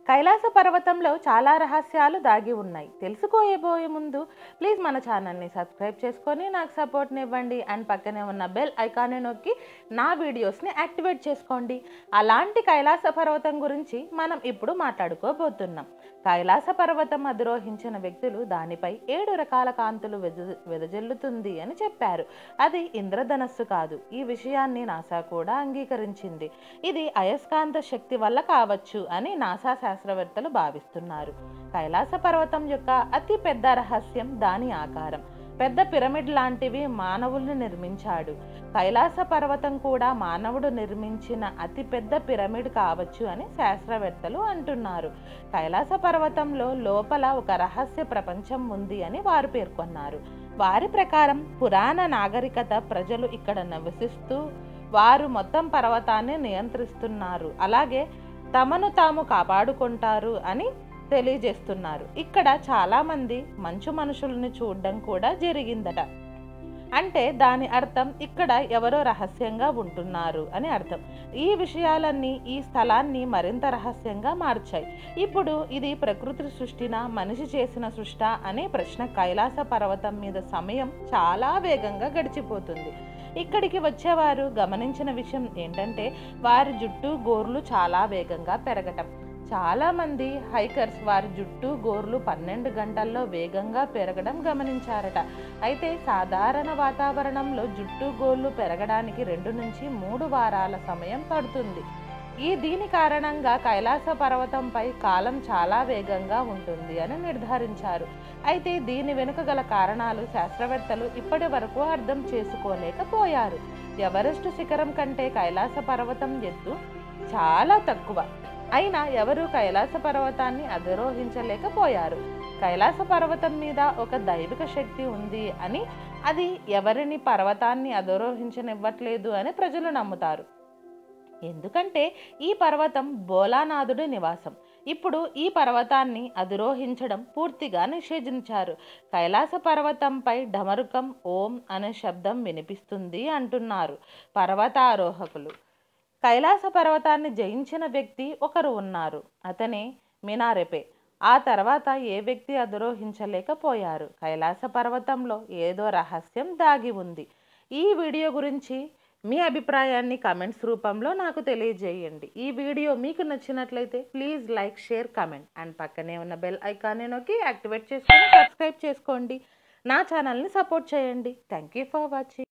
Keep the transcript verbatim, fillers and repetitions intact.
కైలాస పర్వతంలో చాలా రహస్యాలు దాగి ఉన్నాయి. తెలుసుకోబోయే ముందు ప్లీజ్ మన ఛానల్ని సబ్స్క్రైబ్ చేసుకొని నాకు సపోర్ట్ని ఇవ్వండి అండ్ పక్కనే ఉన్న బెల్ ఐకాన్ని నొక్కి నా వీడియోస్ని యాక్టివేట్ చేసుకోండి. అలాంటి కైలాస పర్వతం గురించి మనం ఇప్పుడు మాట్లాడుకోబోతున్నాం. కైలాస పర్వతం అధిరోహించిన వ్యక్తులు దానిపై ఏడు రకాల కాంతులు వెద వెదజల్లుతుంది అని చెప్పారు. అది ఇంద్రధనస్సు కాదు. ఈ విషయాన్ని నాసా కూడా అంగీకరించింది. ఇది అయస్కాంత శక్తి వల్ల కావచ్చు అని నాసా శాస్త్రవేత్తలు భావిస్తున్నారు. కైలాస పర్వతం యొక్క అతి పెద్ద రహస్యం దాని ఆకారం. పెద్ద పిరమిడ్ లాంటివి మానవుల్ని నిర్మించాడు. కైలాస పర్వతం కూడా మానవుడు నిర్మించిన అతి పెద్ద పిరమిడ్ కావచ్చు అని శాస్త్రవేత్తలు అంటున్నారు. కైలాస పర్వతంలో లోపల ఒక రహస్య ప్రపంచం ఉంది అని వారు పేర్కొన్నారు. వారి ప్రకారం పురాణ నాగరికత ప్రజలు ఇక్కడ నివసిస్తూ వారు మొత్తం పర్వతాన్ని నియంత్రిస్తున్నారు, అలాగే తమను తాము కాపాడుకుంటారు అని తెలియజేస్తున్నారు. ఇక్కడ చాలా మంది మంచు మనుషుల్ని చూడడం కూడా జరిగిందట. అంటే దాని అర్థం ఇక్కడ ఎవరో రహస్యంగా ఉంటున్నారు అని అర్థం. ఈ విషయాలన్నీ ఈ స్థలాన్ని మరింత రహస్యంగా మార్చాయి. ఇప్పుడు ఇది ప్రకృతి సృష్టినా మనిషి చేసిన సృష్ట అనే ప్రశ్న. కైలాస పర్వతం మీద సమయం చాలా వేగంగా గడిచిపోతుంది. ఇక్కడికి వచ్చేవారు గమనించిన విషయం ఏంటంటే వారి జుట్టు గోర్లు చాలా వేగంగా పెరగటం. చాలామంది హైకర్స్ వారి జుట్టు గోర్లు పన్నెండు గంటల్లో వేగంగా పెరగడం గమనించారట. అయితే సాధారణ వాతావరణంలో జుట్టు గోర్లు పెరగడానికి రెండు నుంచి మూడు వారాల సమయం పడుతుంది. ఈ దీని కారణంగా కైలాస పర్వతంపై కాలం చాలా వేగంగా ఉంటుంది అని నిర్ధారించారు. అయితే దీని వెనుక గల కారణాలు శాస్త్రవేత్తలు ఇప్పటి వరకు అర్థం చేసుకోలేకపోయారు. ఎవరెస్ట్ శిఖరం కంటే కైలాస పర్వతం ఎత్తు చాలా తక్కువ. అయినా ఎవరు కైలాస పర్వతాన్ని అధిరోహించలేకపోయారు. కైలాస పర్వతం మీద ఒక దైవిక శక్తి ఉంది అని, అది ఎవరిని పర్వతాన్ని అధిరోహించనివ్వట్లేదు అని ప్రజలు నమ్ముతారు. ఎందుకంటే ఈ పర్వతం భోలానాథుడి నివాసం. ఇప్పుడు ఈ పర్వతాన్ని అధిరోహించడం పూర్తిగా నిషేధించారు. కైలాస పర్వతంపై డమరుకం ఓం అనే శబ్దం వినిపిస్తుంది అంటున్నారు పర్వతారోహకులు. కైలాస పర్వతాన్ని జయించిన వ్యక్తి ఒకరు ఉన్నారు. అతనే మినారెపే. ఆ తర్వాత ఏ వ్యక్తి అధిరోహించలేకపోయారు. కైలాస పర్వతంలో ఏదో రహస్యం దాగి ఉంది. ఈ వీడియో గురించి మీ అభిప్రాయాన్ని కామెంట్స్ రూపంలో నాకు తెలియజేయండి. ఈ వీడియో మీకు నచ్చినట్లయితే please like, share, comment and పక్కనే ఉన్న బెల్ ఐకాన్ని నొక్కి యాక్టివేట్ చేసుకొని సబ్స్క్రైబ్ చేసుకోండి. నా ఛానల్ని సపోర్ట్ చేయండి. Thank you for watching.